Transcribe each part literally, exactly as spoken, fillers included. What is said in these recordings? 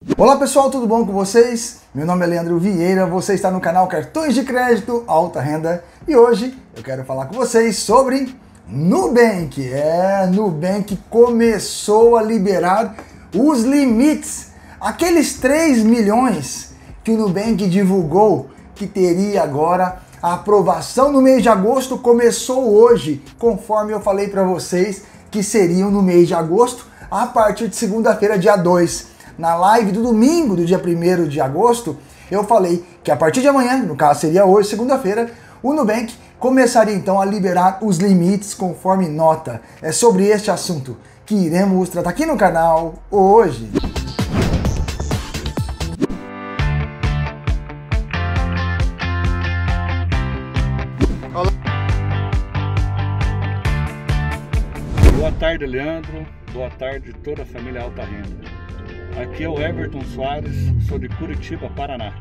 Olá pessoal, tudo bom com vocês? Meu nome é Leandro Vieira, você está no canal Cartões de Crédito Alta Renda e hoje eu quero falar com vocês sobre Nubank. É, Nubank começou a liberar os limites, aqueles três milhões que o Nubank divulgou que teria agora a aprovação no mês de agosto, começou hoje, conforme eu falei para vocês que seriam no mês de agosto, a partir de segunda-feira, dia dois. Na live do domingo, do dia primeiro de agosto, eu falei que a partir de amanhã, no caso seria hoje, segunda-feira, o Nubank começaria então a liberar os limites conforme nota. É sobre este assunto que iremos tratar aqui no canal hoje. Boa tarde, Leandro. Boa tarde, toda a família Alta Renda. Aqui é o Everton Soares, sou de Curitiba, Paraná.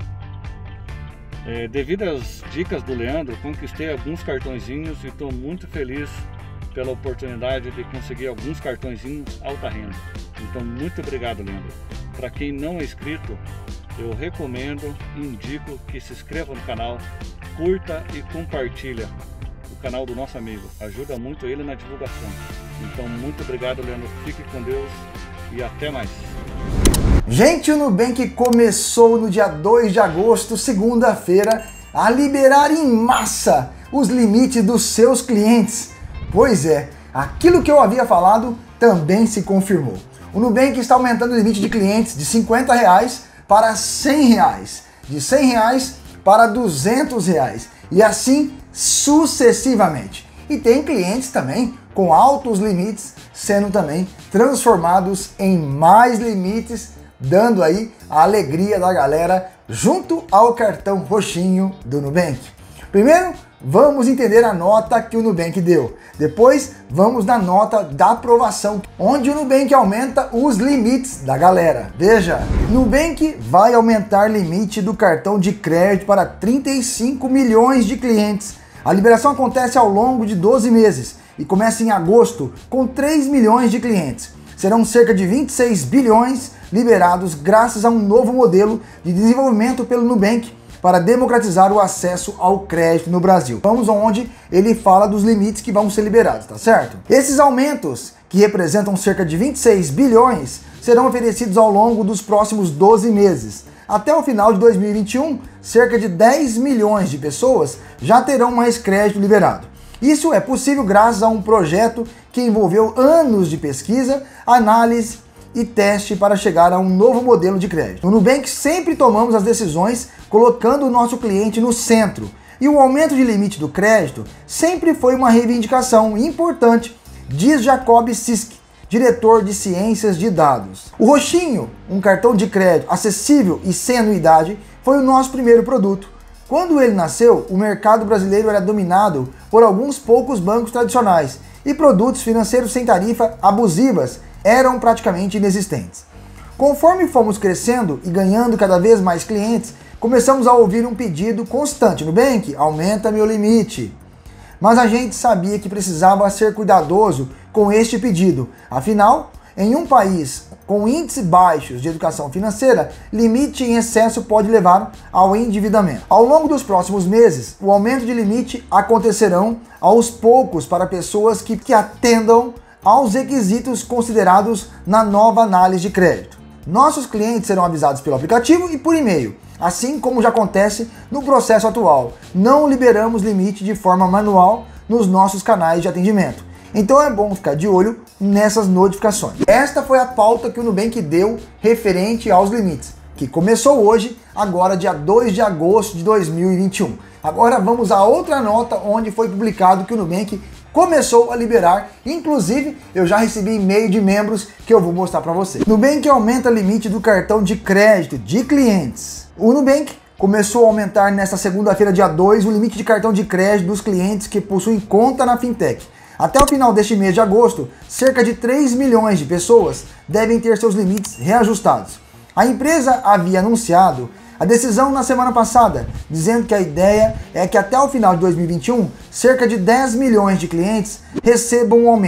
É, devido às dicas do Leandro, conquistei alguns cartõezinhos e estou muito feliz pela oportunidade de conseguir alguns cartõezinhos Alta Renda. Então, muito obrigado, Leandro. Para quem não é inscrito, eu recomendo e indico que se inscreva no canal, curta e compartilha o canal do nosso amigo. Ajuda muito ele na divulgação. Então, muito obrigado, Leandro. Fique com Deus e até mais. Gente, o Nubank começou no dia dois de agosto, segunda-feira, a liberar em massa os limites dos seus clientes. Pois é, aquilo que eu havia falado também se confirmou. O Nubank está aumentando o limite de clientes de cinquenta reais para cem reais, de cem reais para duzentos reais e assim sucessivamente. E tem clientes também com altos limites sendo também transformados em mais limites, dando aí a alegria da galera junto ao cartão roxinho do Nubank. Primeiro, vamos entender a nota que o Nubank deu. Depois, vamos na nota da aprovação, onde o Nubank aumenta os limites da galera. Veja, Nubank vai aumentar limite do cartão de crédito para trinta e cinco milhões de clientes. A liberação acontece ao longo de doze meses e começa em agosto com três milhões de clientes. Serão cerca de vinte e seis bilhões liberados graças a um novo modelo de desenvolvimento pelo Nubank para democratizar o acesso ao crédito no Brasil. Vamos onde ele fala dos limites que vão ser liberados, tá certo? Esses aumentos, que representam cerca de vinte e seis bilhões, serão oferecidos ao longo dos próximos doze meses. Até o final de dois mil e vinte e um, cerca de dez milhões de pessoas já terão mais crédito liberado. Isso é possível graças a um projeto que envolveu anos de pesquisa, análise e teste para chegar a um novo modelo de crédito. No Nubank sempre tomamos as decisões colocando o nosso cliente no centro, e o aumento de limite do crédito sempre foi uma reivindicação importante, diz Jacob Sisk, diretor de ciências de dados. O Roxinho, um cartão de crédito acessível e sem anuidade, foi o nosso primeiro produto. Quando ele nasceu, o mercado brasileiro era dominado por alguns poucos bancos tradicionais e produtos financeiros sem tarifa abusivas eram praticamente inexistentes. Conforme fomos crescendo e ganhando cada vez mais clientes, começamos a ouvir um pedido constante: Nubank, aumenta meu limite. Mas a gente sabia que precisava ser cuidadoso com este pedido. Afinal, em um país com índices baixos de educação financeira, limite em excesso pode levar ao endividamento. Ao longo dos próximos meses, o aumento de limite acontecerão aos poucos para pessoas que, que atendam aos requisitos considerados na nova análise de crédito. Nossos clientes serão avisados pelo aplicativo e por e-mail, assim como já acontece no processo atual. Não liberamos limite de forma manual nos nossos canais de atendimento. Então é bom ficar de olho nessas notificações. Esta foi a pauta que o Nubank deu referente aos limites, que começou hoje, agora dia dois de agosto de dois mil e vinte e um. Agora vamos a outra nota onde foi publicado que o Nubank começou a liberar, inclusive eu já recebi e-mail de membros que eu vou mostrar para vocês. Nubank aumenta o limite do cartão de crédito de clientes. O Nubank começou a aumentar nesta segunda-feira, dia dois, o limite de cartão de crédito dos clientes que possuem conta na fintech. Até o final deste mês de agosto, cerca de três milhões de pessoas devem ter seus limites reajustados. A empresa havia anunciado a decisão na semana passada, dizendo que a ideia é que até o final de dois mil e vinte e um, cerca de dez milhões de clientes recebam um aumento.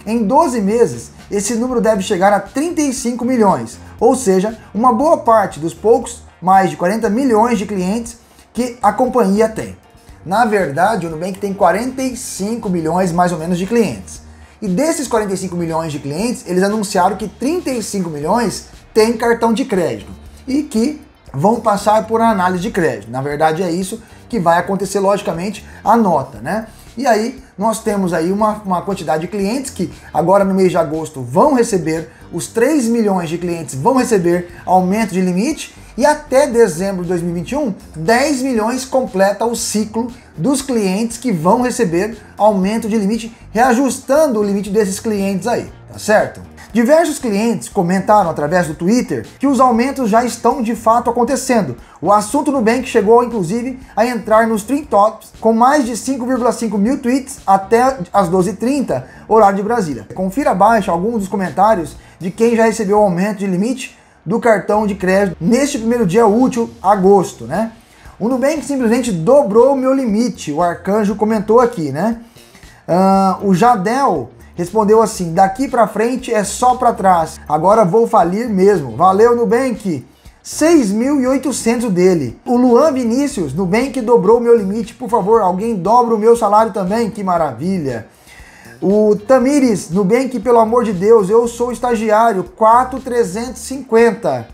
Em doze meses, esse número deve chegar a trinta e cinco milhões, ou seja, uma boa parte dos poucos, mais de quarenta milhões de clientes que a companhia tem. Na verdade, o Nubank tem quarenta e cinco milhões mais ou menos de clientes. E desses quarenta e cinco milhões de clientes, eles anunciaram que trinta e cinco milhões têm cartão de crédito e que vão passar por análise de crédito. Na verdade, é isso que vai acontecer, logicamente, a nota, né? E aí, nós temos aí uma, uma quantidade de clientes que agora no mês de agosto vão receber, os três milhões de clientes vão receber aumento de limite e até dezembro de dois mil e vinte e um, dez milhões completa o ciclo dos clientes que vão receber aumento de limite, reajustando o limite desses clientes aí, tá certo? Diversos clientes comentaram através do Twitter que os aumentos já estão de fato acontecendo. O assunto Nubank chegou inclusive a entrar nos Trend Tops com mais de cinco vírgula cinco mil tweets até as doze e trinta, horário de Brasília. Confira abaixo alguns dos comentários de quem já recebeu o aumento de limite do cartão de crédito neste primeiro dia útil, agosto, né? O Nubank simplesmente dobrou o meu limite, o Arcanjo comentou aqui, né? Uh, o Jadel respondeu assim: daqui pra frente é só pra trás, agora vou falir mesmo. Valeu, Nubank! seis mil e oitocentos dele. O Luan Vinícius: Nubank dobrou o meu limite, por favor, alguém dobra o meu salário também, que maravilha. O Tamires: Nubank, pelo amor de Deus, eu sou estagiário, quatro mil trezentos e cinquenta.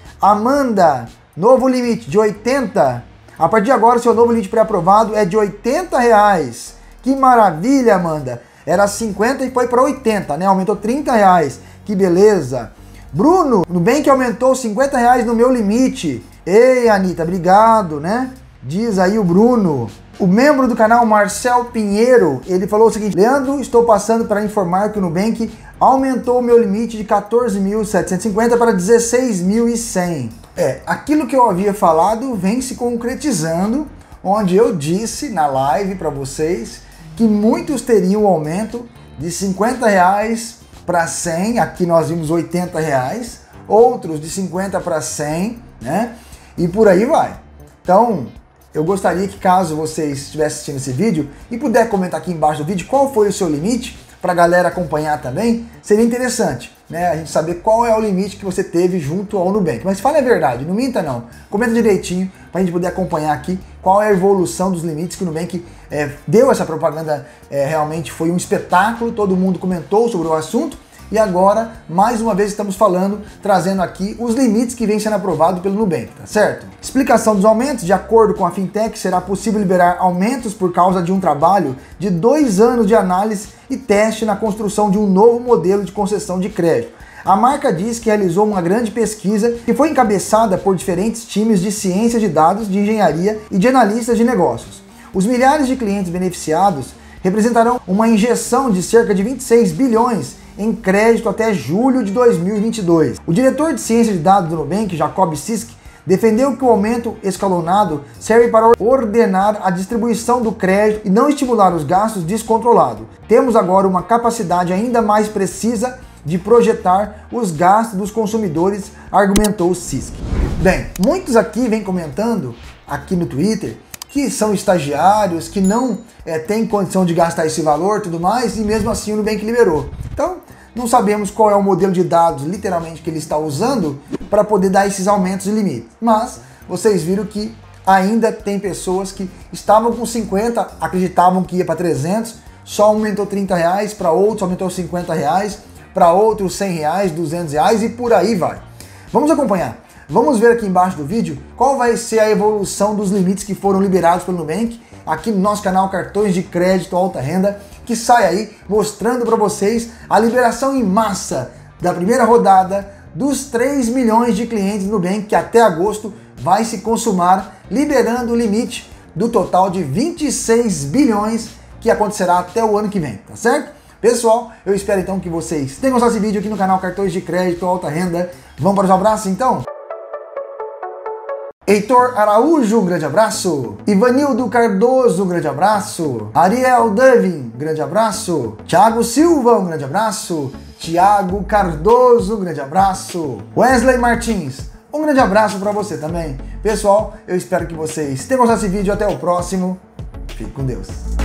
Amanda: novo limite de oitenta. A partir de agora, seu novo limite pré-aprovado é de oitenta reais. Que maravilha, Amanda! Era cinquenta e foi para oitenta, né? Aumentou trinta reais. Que beleza. Bruno: Nubank aumentou cinquenta reais no meu limite. Ei, Anitta, obrigado, né? Diz aí o Bruno. O membro do canal Marcel Pinheiro, ele falou o seguinte: Leandro, estou passando para informar que o Nubank aumentou o meu limite de quatorze mil setecentos e cinquenta para dezesseis mil e cem. É, aquilo que eu havia falado vem se concretizando, onde eu disse na live para vocês que muitos teriam um aumento de cinquenta reais para cem, aqui nós vimos oitenta reais, outros de cinquenta para cem, né? E por aí vai. Então, eu gostaria que, caso vocês estivessem assistindo esse vídeo e puder comentar aqui embaixo do vídeo qual foi o seu limite, para a galera acompanhar também, seria interessante, né? A gente saber qual é o limite que você teve junto ao Nubank. Mas fale a verdade, não minta não. Comenta direitinho para a gente poder acompanhar aqui qual é a evolução dos limites que o Nubank é, deu. Essa propaganda é, realmente foi um espetáculo, todo mundo comentou sobre o assunto. E agora, mais uma vez, estamos falando, trazendo aqui os limites que vem sendo aprovados pelo Nubank, tá certo? Explicação dos aumentos: de acordo com a Fintech, será possível liberar aumentos por causa de um trabalho de dois anos de análise e teste na construção de um novo modelo de concessão de crédito. A marca diz que realizou uma grande pesquisa que foi encabeçada por diferentes times de ciência de dados, de engenharia e de analistas de negócios. Os milhares de clientes beneficiados representarão uma injeção de cerca de vinte e seis bilhões em crédito até julho de dois mil e vinte e dois. O diretor de ciência de dados do Nubank, Jacob Sisk, defendeu que o aumento escalonado serve para ordenar a distribuição do crédito e não estimular os gastos descontrolados. Temos agora uma capacidade ainda mais precisa de projetar os gastos dos consumidores, argumentou Sisk. Bem, muitos aqui vêm comentando aqui no Twitter que são estagiários, que não é, têm condição de gastar esse valor e tudo mais, e mesmo assim o Nubank liberou. Então, não sabemos qual é o modelo de dados, literalmente, que ele está usando para poder dar esses aumentos de limite. Mas, vocês viram que ainda tem pessoas que estavam com cinquenta, acreditavam que ia para trezentos, só aumentou trinta reais, para outros aumentou cinquenta reais, para outros cem reais, duzentos reais e por aí vai. Vamos acompanhar. Vamos ver aqui embaixo do vídeo qual vai ser a evolução dos limites que foram liberados pelo Nubank, aqui no nosso canal Cartões de Crédito Alta Renda, que sai aí mostrando para vocês a liberação em massa da primeira rodada dos três milhões de clientes do Nubank, que até agosto vai se consumar, liberando o limite do total de vinte e seis bilhões, que acontecerá até o ano que vem, tá certo? Pessoal, eu espero então que vocês tenham gostado desse vídeo aqui no canal Cartões de Crédito Alta Renda. Vamos para os abraços então? Heitor Araújo, um grande abraço. Ivanildo Cardoso, um grande abraço. Ariel Devin, um grande abraço. Thiago Silva, um grande abraço. Thiago Cardoso, um grande abraço. Wesley Martins, um grande abraço para você também. Pessoal, eu espero que vocês tenham gostado desse vídeo. Até o próximo. Fique com Deus.